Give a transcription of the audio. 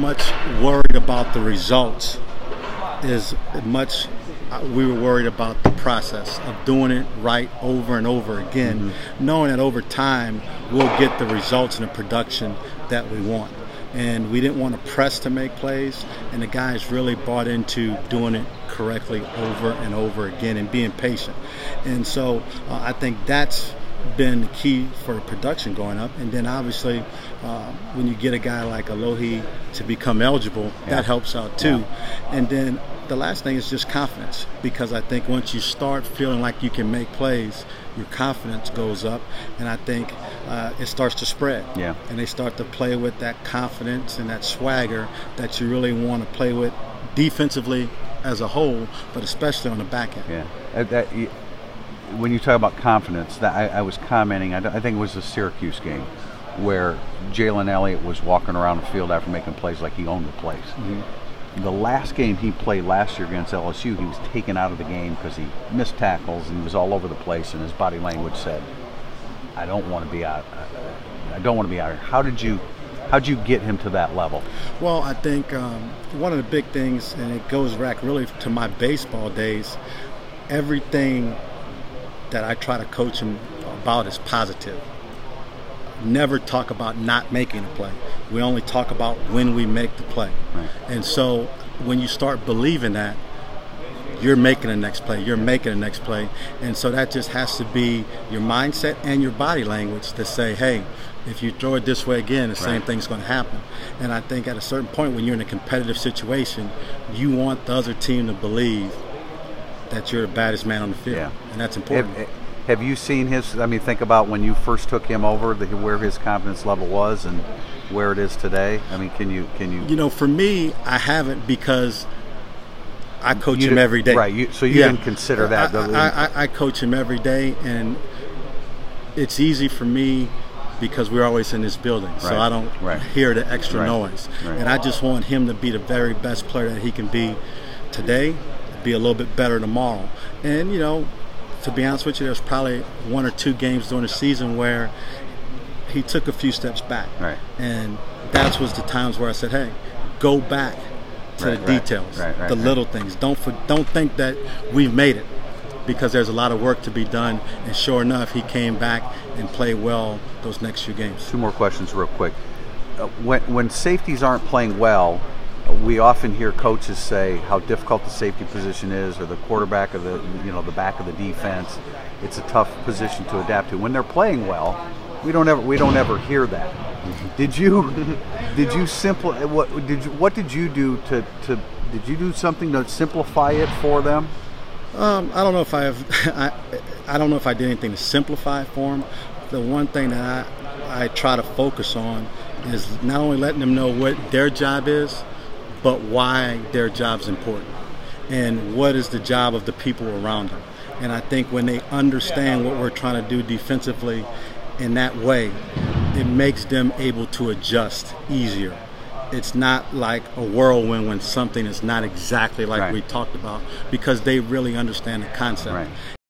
much worried about the results as much we were worried about the process of doing it right over and over again, knowing that over time we'll get the results and the production that we want. And we didn't want to press to make plays, and the guys really bought into doing it correctly over and over again and being patient. And so I think that's been the key for production going up. And then obviously when you get a guy like Alohi to become eligible, that helps out too. And then the last thing is just confidence, because I think once you start feeling like you can make plays, your confidence goes up, and I think it starts to spread. And they start to play with that confidence and that swagger that you really want to play with defensively as a whole, but especially on the back end. When you talk about confidence, that I was commenting, I think it was the Syracuse game, where Jalen Elliott was walking around the field after making plays like he owned the place. The last game he played last year against LSU, he was taken out of the game because he missed tackles and he was all over the place, and his body language said, "I don't want to be out. I don't want to be out here." How'd you get him to that level? Well, I think one of the big things, and it goes back really to my baseball days, everything that I try to coach him about is positive. Never talk about not making a play. We only talk about when we make the play. And so when you start believing that, you're making the next play, you're making the next play. And so that just has to be your mindset and your body language to say, hey, if you throw it this way again, the same thing's going to happen. And I think at a certain point when you're in a competitive situation, you want the other team to believe that you're the baddest man on the field. And that's important. Have you seen his, I mean, think about when you first took him over, where his confidence level was and where it is today? I mean, can you? You know, for me, I haven't, because I coach him every day. So you didn't consider that. I coach him every day, and it's easy for me because we're always in this building, so I don't hear the extra noise. And I just want him to be the very best player that he can be today, be a little bit better tomorrow. And, you know, to be honest with you, there's probably 1 or 2 games during the season where he took a few steps back. And that was the times where I said, hey, go back to the details, the little things. Don't think that we've made it, because there's a lot of work to be done. And sure enough, he came back and played well those next few games. 2 more questions real quick. When safeties aren't playing well, we often hear coaches say how difficult the safety position is, or the quarterback, or the back of the defense. It's a tough position to adapt to. When they're playing well, we don't ever hear that. Did you what did you do did you do something to simplify it for them? I don't know if I don't know if I did anything to simplify it for them. The one thing that I try to focus on is not only letting them know what their job is, but why their job's important, and what is the job of the people around them. And I think when they understand what we're trying to do defensively in that way, it makes them able to adjust easier. It's not like a whirlwind when something is not exactly like we talked about, because they really understand the concept.